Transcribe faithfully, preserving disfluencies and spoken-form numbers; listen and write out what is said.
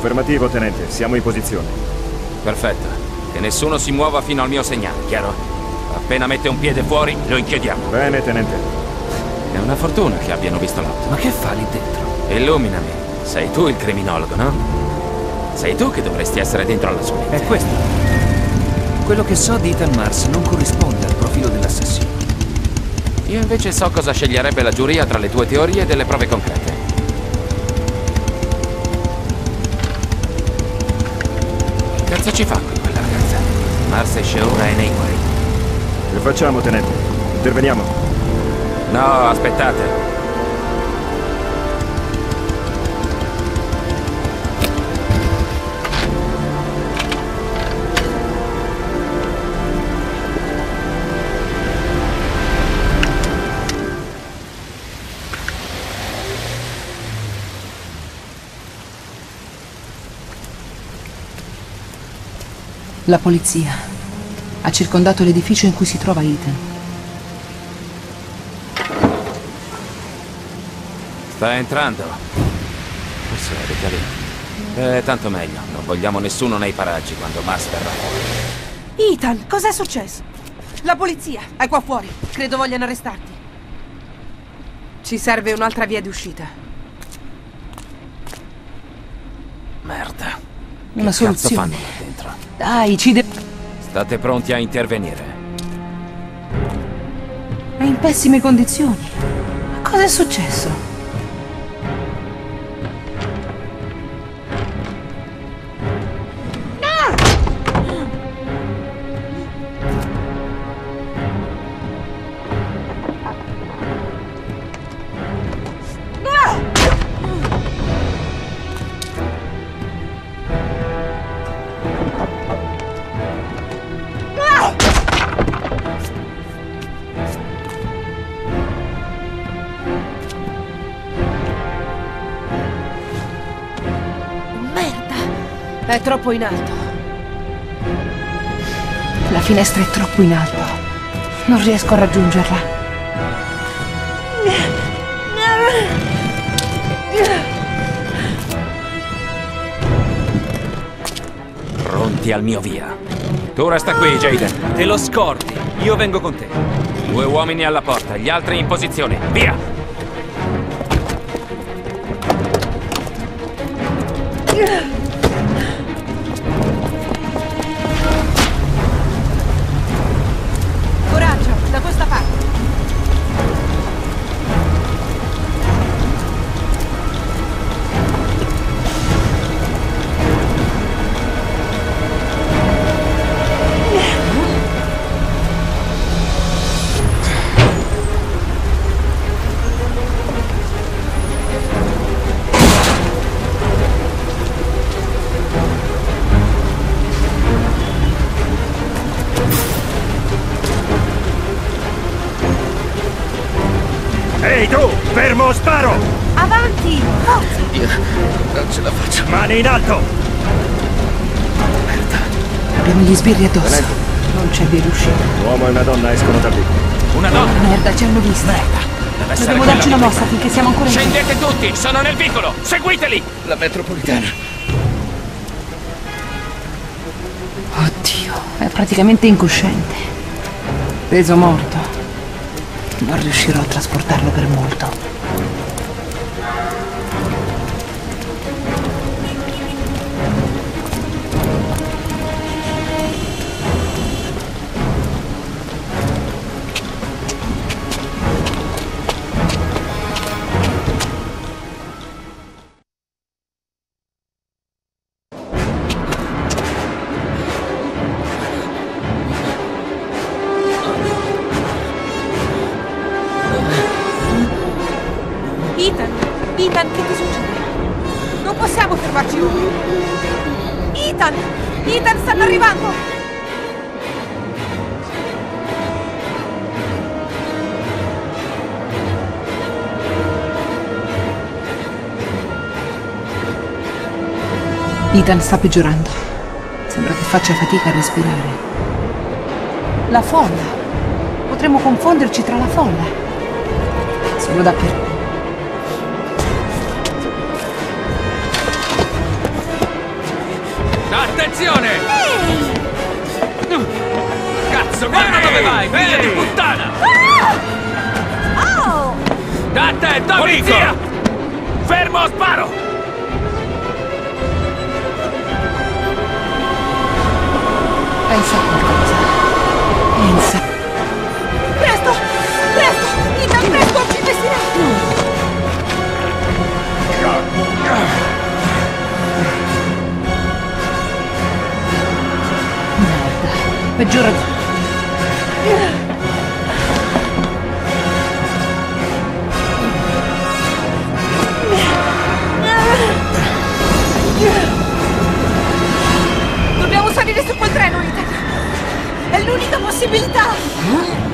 Affermativo, tenente. Siamo in posizione. Perfetto. Che nessuno si muova fino al mio segnale, chiaro? Appena mette un piede fuori, lo inchiodiamo. Bene, tenente. È una fortuna che abbiano visto l'auto. Ma che fa lì dentro? Illuminami. Sei tu il criminologo, no? Sei tu che dovresti essere dentro alla sua mente. È questo. Quello che so di Ethan Mars non corrisponde al profilo dell'assassino. Io invece so cosa sceglierebbe la giuria tra le tue teorie e delle prove concrete. Che cazzo ci fa qui quella ragazza? Mars esce ora e nei guai. Che facciamo, tenente? Interveniamo? No, aspettate. La polizia ha circondato l'edificio in cui si trova Ethan. Sta entrando. Forse è decadente. Eh, tanto meglio. Non vogliamo nessuno nei paraggi quando Mars verrà fuori. Ethan, cos'è successo? La polizia è qua fuori. Credo vogliano arrestarti. Ci serve un'altra via d'uscita. Merda. Una che soluzione. cazzo fanno là dentro? Dai, ci deve... State pronti a intervenire. È in pessime condizioni. Ma cosa è successo? È troppo in alto. La finestra è troppo in alto. Non riesco a raggiungerla. Pronti al mio via. Tu resta qui, Jaden. Te lo scordi. Io vengo con te. Due uomini alla porta, gli altri in posizione. Via! Coraggio, da questa parte. Ehi tu! Fermo o sparo! Avanti, forza! Io non ce la faccio. Mani in alto! Abbiamo gli sbirri addosso. Non c'è via d'uscita. Un uomo e una donna escono da qui. Una donna! Merda, ci hanno visto. Deve essere Dobbiamo quella darci una di mossa prima. finché siamo ancora in piedi. Scendete tutti! Sono nel vicolo! Seguiteli! La metropolitana. Oddio, è praticamente incosciente. Peso morto. Non riuscirò a trasportarlo per molto. Ethan, Ethan, che ti succede? Non possiamo fermarci ora. Ethan, Ethan, stanno arrivando. Ethan sta peggiorando. Sembra che faccia fatica a respirare. La folla. Potremmo confonderci tra la folla. Sono dappertutto. Attenzione! Ehi! Cazzo, guarda dove vai, figlia di puttana! Oh! Da attento, polizia! Fermo, sparo! Pensa a qualcosa. Pensa. Presto! Presto! Ethan, presto! Ci investirà! Merda. Peggiora di... Dobbiamo salire su quel treno, Ethan! È l'unica possibilità!